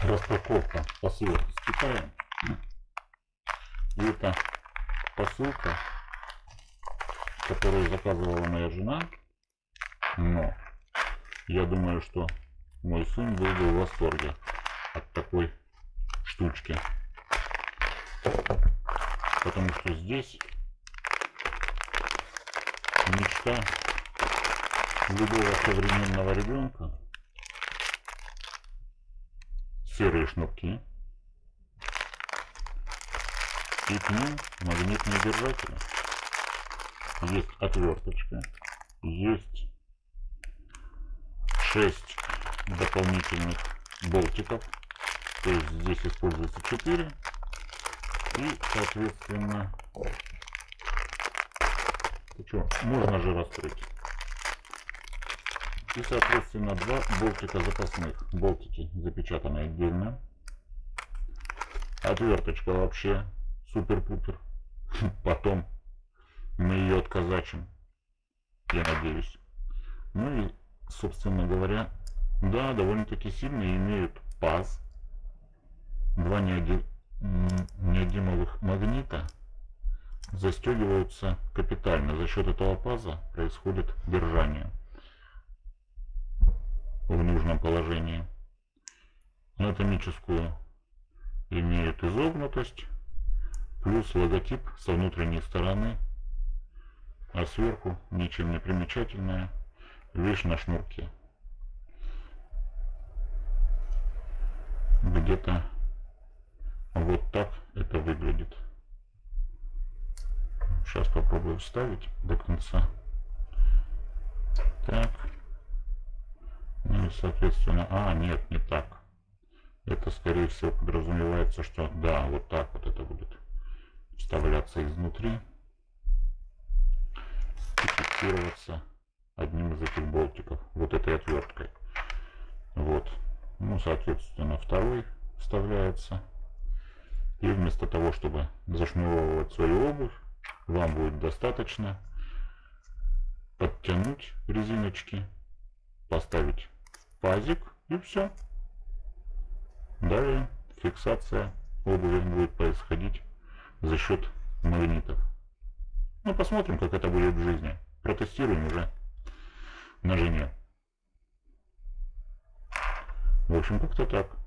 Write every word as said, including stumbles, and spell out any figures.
Распаковка посылок из Китая. И это посылка, которую заказывала моя жена. Но я думаю, что мой сын был бы в восторге от такой штучки. Потому что здесь мечта любого современного ребенка. Серые шнурки и к ним магнитные держатели. Есть отверточка, есть шесть дополнительных болтиков, то есть здесь используется четыре, и соответственно, что, можно же раскрыть. И соответственно два болтика запасных. Болтики запечатаны отдельно. Отверточка вообще супер-пупер. Потом мы ее отказачим, я надеюсь. Ну и, собственно говоря, да, довольно-таки сильно имеют паз. Два неодимовых магнита застегиваются капитально. За счет этого паза происходит держание в нужном положении. Анатомическую имеют изогнутость, плюс логотип со внутренней стороны, а сверху ничем не примечательная вещь на шнурке. Где-то вот так это выглядит. Сейчас попробую вставить до конца. Так. Ну и соответственно, а нет, не так. Это скорее всего подразумевается, что да, вот так вот это будет вставляться изнутри и фиксироваться одним из этих болтиков, вот этой отверткой. Вот. Ну, соответственно, второй вставляется. И вместо того, чтобы зашнуровывать свою обувь, вам будет достаточно подтянуть резиночки, поставить пазик и все. Далее фиксация обуви будет происходить за счет магнитов. Ну, посмотрим, как это будет в жизни. Протестируем уже на жене. В общем, как-то так.